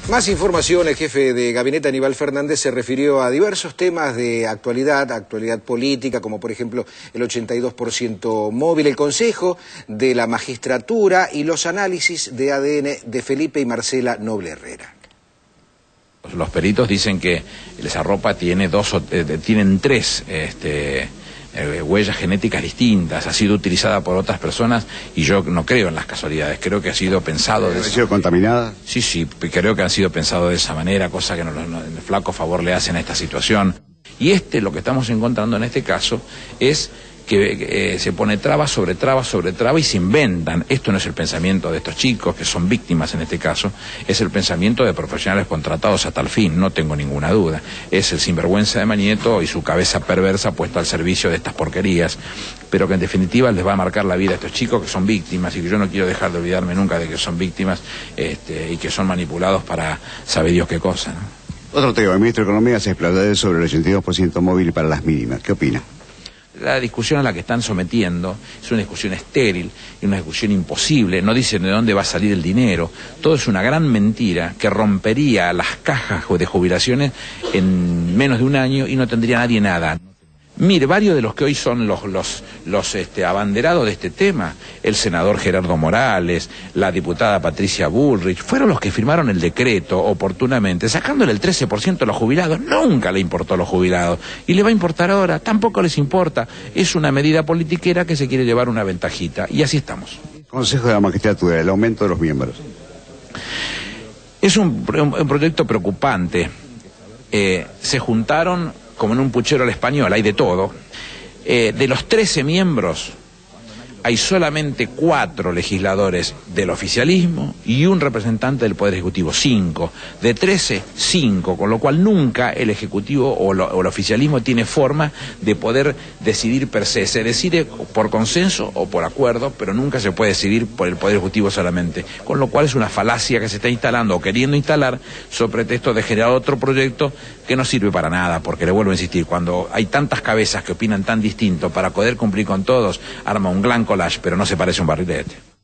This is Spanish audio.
Más información, el jefe de gabinete Aníbal Fernández se refirió a diversos temas de actualidad política, como por ejemplo el 82% móvil, el Consejo de la Magistratura y los análisis de ADN de Felipe y Marcela Noble Herrera. Los peritos dicen que esa ropa tienen tres huellas genéticas distintas, ha sido utilizada por otras personas y yo no creo en las casualidades, creo que ha sido pensado... ¿Ha sido contaminada? Sí, creo que han sido pensados de esa manera, cosa que el flaco favor le hacen a esta situación. Y lo que estamos encontrando en este caso es que se pone traba sobre traba sobre traba y se inventan. Esto no es el pensamiento de estos chicos, que son víctimas en este caso, es el pensamiento de profesionales contratados a tal fin, no tengo ninguna duda. Es el sinvergüenza de Mañeto y su cabeza perversa puesta al servicio de estas porquerías, pero que en definitiva les va a marcar la vida a estos chicos que son víctimas y que yo no quiero dejar de olvidarme nunca de que son víctimas y que son manipulados para saber Dios qué cosa, ¿no? Otro tema, el ministro de Economía se explayó sobre el 82% móvil para las mínimas. ¿Qué opina? La discusión a la que están sometiendo es una discusión estéril, y una discusión imposible, no dicen de dónde va a salir el dinero, todo es una gran mentira que rompería las cajas de jubilaciones en menos de un año y no tendría nadie nada. Mire, varios de los que hoy son los abanderados de este tema, el senador Gerardo Morales, la diputada Patricia Bullrich, fueron los que firmaron el decreto oportunamente, sacándole el 13% a los jubilados. Nunca le importó a los jubilados. Y le va a importar ahora, tampoco les importa. Es una medida politiquera que se quiere llevar una ventajita. Y así estamos. Consejo de la Magistratura, el aumento de los miembros. Es un proyecto preocupante. Se juntaron como en un puchero al español, hay de todo. De los 13 miembros, hay solamente 4 legisladores del oficialismo y un representante del Poder Ejecutivo, 5. De 13, 5, con lo cual nunca el Ejecutivo o el oficialismo tiene forma de poder decidir per se. Se decide por consenso o por acuerdo, pero nunca se puede decidir por el Poder Ejecutivo solamente. Con lo cual es una falacia que se está instalando o queriendo instalar sobre pretexto de generar otro proyecto que no sirve para nada, porque le vuelvo a insistir, cuando hay tantas cabezas que opinan tan distinto para poder cumplir con todos, arma un gran collage, pero no se parece a un barrilete.